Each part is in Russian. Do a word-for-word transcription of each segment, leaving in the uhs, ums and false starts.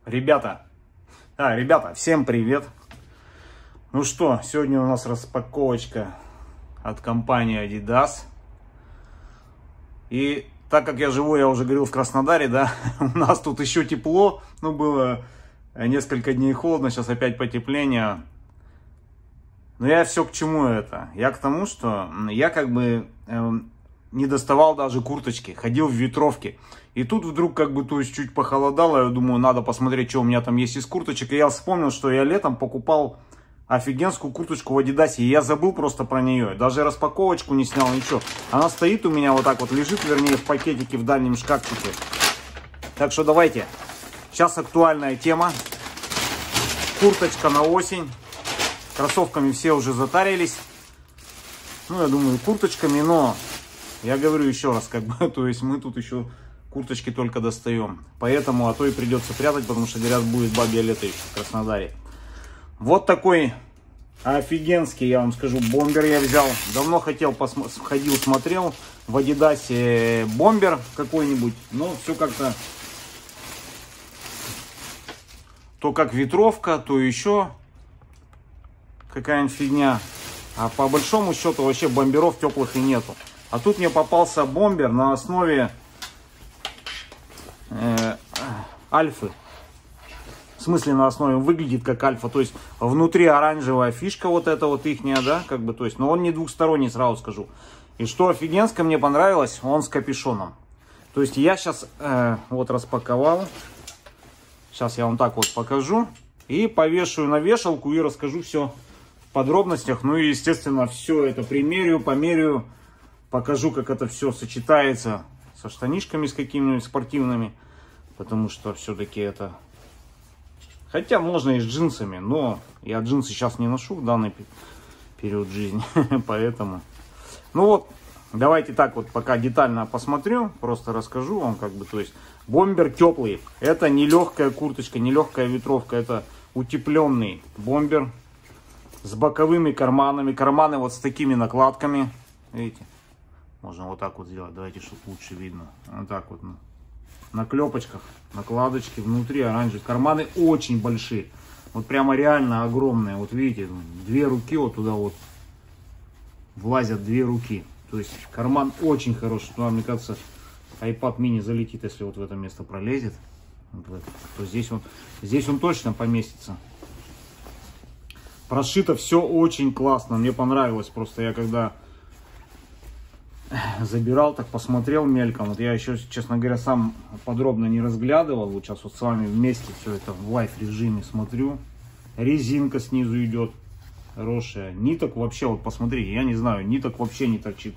Ребята, а, ребята, всем привет! Ну что, сегодня у нас распаковочка от компании Adidas. И так как я живу, я уже говорил, в Краснодаре, да, у нас тут еще тепло, ну, было несколько дней холодно, сейчас опять потепление. Но я все к чему это? Я к тому, что я как бы э, не доставал даже курточки, ходил в ветровке. И тут вдруг как бы, то есть, чуть похолодало, я думаю, надо посмотреть, что у меня там есть из курточек. И я вспомнил, что я летом покупал офигенскую курточку в Адидасе, и я забыл просто про нее. Даже распаковочку не снял, ничего. Она стоит у меня вот так вот, лежит, вернее, в пакетике в дальнем шкафчике. Так что давайте. Сейчас актуальная тема. Курточка на осень. Кроссовками все уже затарились. Ну, я думаю, курточками, но я говорю еще раз, как бы, то есть мы тут еще курточки только достаем. Поэтому, а то и придется прятать, потому что, говорят, будет бабье лето еще в Краснодаре. Вот такой офигенский, я вам скажу, бомбер я взял. Давно хотел, ходил, смотрел в Адидасе бомбер какой-нибудь, но все как-то то как ветровка, то еще какая-нибудь фигня. А по большому счету вообще бомберов теплых и нету. А тут мне попался бомбер на основе э, альфы. В смысле на основе, выглядит как альфа. То есть внутри оранжевая фишка вот эта вот ихняя, да, как бы, то есть, но он не двухсторонний, сразу скажу. И что офигенско мне понравилось, он с капюшоном. То есть я сейчас э, вот распаковал. Сейчас я вам так вот покажу. И повешаю на вешалку и расскажу все в подробностях. Ну и, естественно, все это примерю, померяю. Покажу, как это все сочетается со штанишками с какими-нибудь спортивными. Потому что все-таки это... Хотя можно и с джинсами, но я джинсы сейчас не ношу в данный период жизни. Поэтому... Ну вот, давайте так вот пока детально посмотрю. Просто расскажу вам, как бы, то есть... Бомбер теплый. Это не легкая курточка, не легкая ветровка. Это утепленный бомбер с боковыми карманами. Карманы вот с такими накладками. Видите? Можно вот так вот сделать. Давайте, чтобы лучше видно. Вот так вот. На клепочках. Накладочки. Внутри оранжевые. Карманы очень большие. Вот прямо реально огромные. Вот видите, две руки вот туда вот влазят две руки. То есть карман очень хороший. Ну, мне кажется, iPad mini залетит, если вот в это место пролезет. Вот в это, то здесь он, здесь он точно поместится. Прошито все очень классно. Мне понравилось. Просто я когда забирал, так посмотрел мельком. Вот я еще, честно говоря, сам подробно не разглядывал. Вот сейчас вот с вами вместе все это в лайв режиме смотрю. Резинка снизу идет хорошая. Ниток вообще, вот посмотрите, я не знаю, ниток вообще не торчит.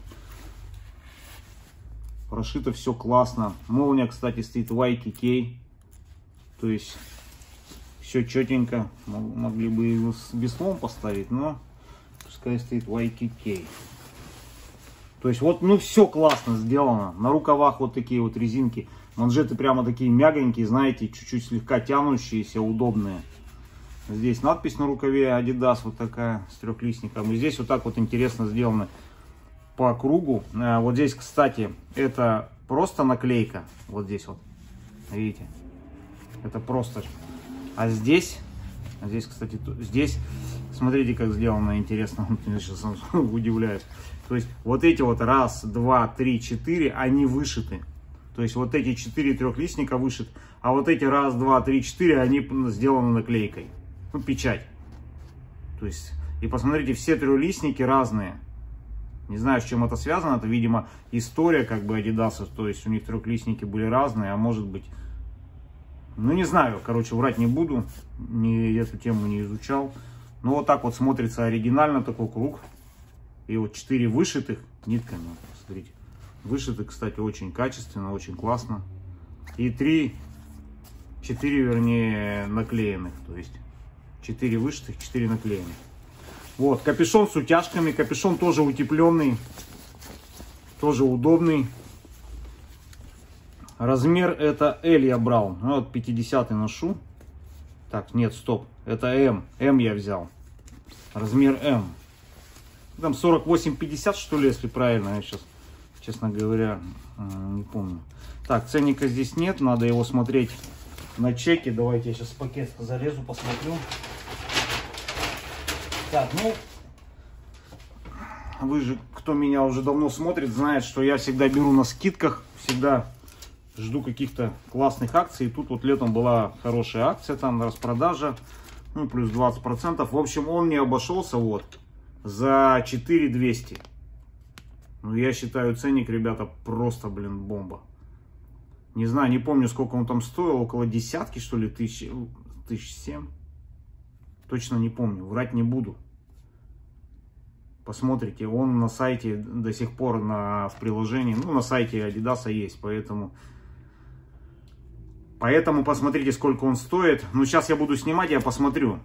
Прошито все классно. Молния, кстати, стоит вай кей кей. То есть все четенько. Могли бы его с веслом поставить, но пускай стоит вай кей кей. То есть вот, ну, все классно сделано. На рукавах вот такие вот резинки. Манжеты прямо такие мягонькие, знаете, чуть-чуть слегка тянущиеся, удобные. Здесь надпись на рукаве Adidas вот такая с трехлистником. И здесь вот так вот интересно сделано по кругу. Вот здесь, кстати, это просто наклейка. Вот здесь вот, видите, это просто. А здесь, а здесь, кстати, здесь, смотрите, как сделано интересно. Меня сейчас удивляет. То есть вот эти вот раз, два, три, четыре, они вышиты. То есть вот эти четыре трехлистника вышиты, а вот эти раз, два, три, четыре, они сделаны наклейкой. Ну, печать. То есть, и посмотрите, все трехлистники разные. Не знаю, с чем это связано. Это, видимо, история как бы Adidas. То есть у них трехлистники были разные, а может быть... Ну, не знаю. Короче, врать не буду. Не, эту тему не изучал. Но вот так вот смотрится оригинально такой круг. И вот четыре вышитых нитками. Смотрите. Вышиты, кстати, очень качественно, очень классно. И три, четыре, вернее, наклеенных. То есть четыре вышитых, четыре наклеенных. Вот, капюшон с утяжками. Капюшон тоже утепленный. Тоже удобный. Размер это L я брал. Ну, вот пятидесятый ношу. Так, нет, стоп. Это М. М я взял. Размер М. Там сорок восемь пятьдесят, что ли, если правильно. Я сейчас, честно говоря, не помню. Так, ценника здесь нет. Надо его смотреть на чеке. Давайте я сейчас в пакет залезу, посмотрю. Так, ну, вы же, кто меня уже давно смотрит, знает, что я всегда беру на скидках, всегда жду каких-то классных акций. И тут вот летом была хорошая акция, там распродажа, ну, плюс двадцать процентов. В общем, он мне обошелся вот за четыре двести. Ну, я считаю, ценник, ребята, просто, блин, бомба. Не знаю, не помню, сколько он там стоил, около десятки, что ли, тысяч, тысяч семь. Точно не помню, врать не буду. Посмотрите, он на сайте до сих пор на, в приложении, ну, на сайте Adidas есть, поэтому... Поэтому посмотрите, сколько он стоит. Ну, сейчас я буду снимать, я посмотрю.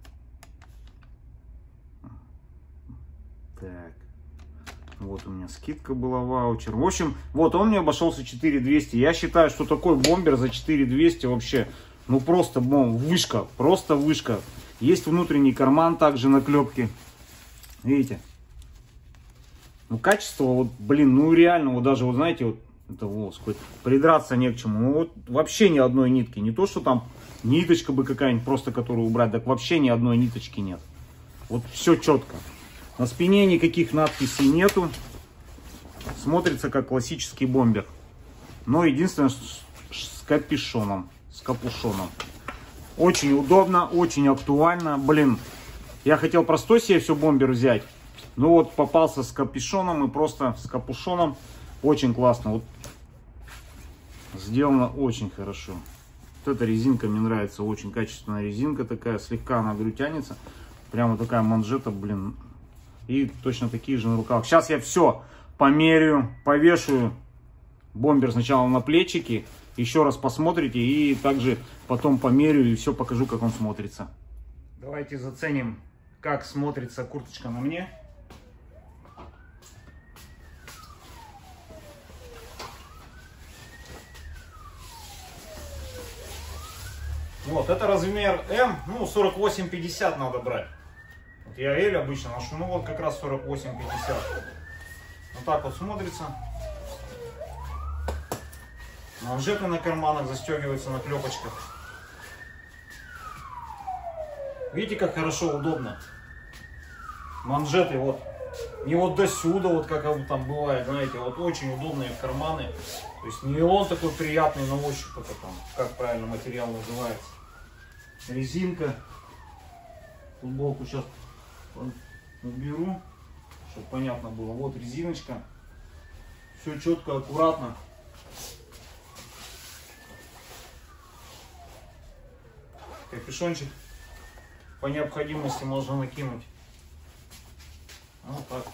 Так. Вот у меня скидка была, ваучер. В общем, вот он мне обошелся четыре двести. Я считаю, что такой бомбер за четыре двести вообще, ну, просто бом, вышка. Просто вышка. Есть внутренний карман также на клепке. Видите? Ну, качество, вот, блин, ну, реально, вот даже, вот знаете, вот, это волос какой-то, придраться не к чему. Ну, вот вообще ни одной нитки. Не то, что там ниточка бы какая-нибудь просто, которую убрать, так вообще ни одной ниточки нет. Вот все четко. На спине никаких надписей нету. Смотрится как классический бомбер. Но единственное, с, с капюшоном. С капюшоном. Очень удобно, очень актуально. Блин, я хотел простой себе все бомбер взять. Ну вот попался с капюшоном и просто с капюшоном. Очень классно. Вот сделано очень хорошо. Вот эта резинка мне нравится. Очень качественная резинка такая. Слегка она, говорю, тянется. Прямо такая манжета, блин. И точно такие же на руках. Сейчас я все померяю, повешаю бомбер сначала на плечики. Еще раз посмотрите. И также потом померяю и все покажу, как он смотрится. Давайте заценим, как смотрится курточка на мне. Вот, это размер М, ну, сорок восемь пятьдесят надо брать. Вот я L обычно ношу, ну вот как раз сорок восемь пятьдесят. Вот так вот смотрится. Манжеты на карманах застегиваются на клепочках. Видите, как хорошо, удобно. Манжеты вот не вот до сюда, вот как там бывает, знаете, вот очень удобные в карманы. То есть нейлон такой приятный на ощупь, это там, как правильно материал называется. Резинка. Футболку сейчас уберу, чтобы понятно было. Вот резиночка. Все четко, аккуратно. Капюшончик по необходимости можно накинуть. Вот так.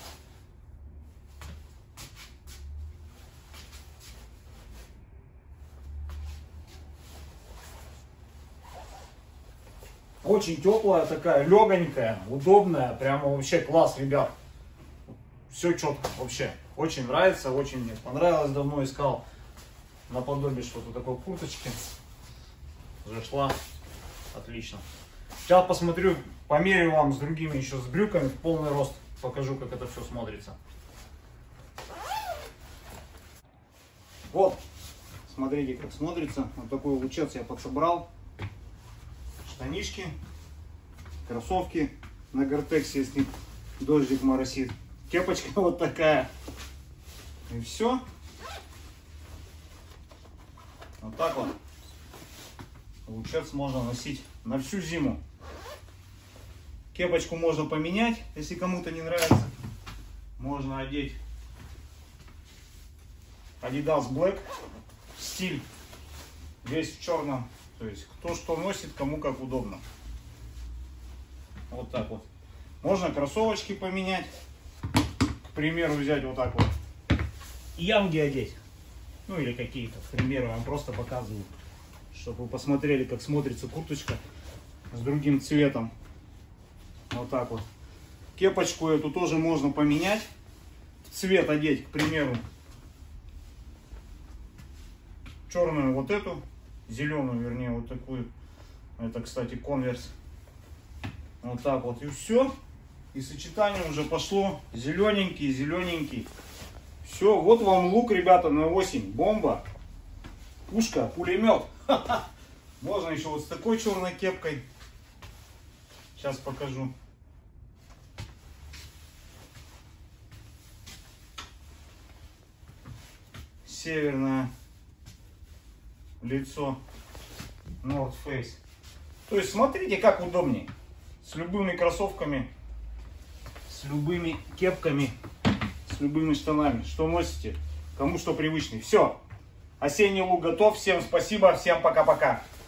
Очень теплая такая, легонькая, удобная, прямо вообще класс, ребят. Все четко, вообще. Очень нравится, очень мне понравилось, давно искал наподобие что-то такой курточки. Зашла, отлично. Сейчас посмотрю, померю вам с другими еще, с брюками в полный рост, покажу, как это все смотрится. Вот, смотрите, как смотрится. Вот такой лучец я подсобрал. Штанишки, кроссовки на Гортексе, если дождик моросит. Кепочка вот такая. И все. Вот так вот. Лучец можно носить на всю зиму. Кепочку можно поменять, если кому-то не нравится. Можно одеть Adidas Black. Стиль весь в черном. То есть кто что носит, кому как удобно. Вот так вот. Можно кроссовочки поменять. К примеру, взять вот так вот. Янги одеть. Ну или какие-то. К примеру, я вам просто показываю. Чтобы вы посмотрели, как смотрится курточка с другим цветом. Вот так вот. Кепочку эту тоже можно поменять. В цвет одеть, к примеру. Черную вот эту. Зеленую, вернее, вот такую. Это, кстати, конверс. Вот так вот. И все. И сочетание уже пошло. Зелененький, зелененький. Все. Вот вам лук, ребята, на осень. Бомба. Пушка, пулемет. Можно еще вот с такой черной кепкой. Сейчас покажу. Северное лицо North Face. То есть смотрите, как удобнее. С любыми кроссовками, с любыми кепками, с любыми штанами. Что носите, кому что привычнее. Все. Осенний лук готов. Всем спасибо. Всем пока-пока.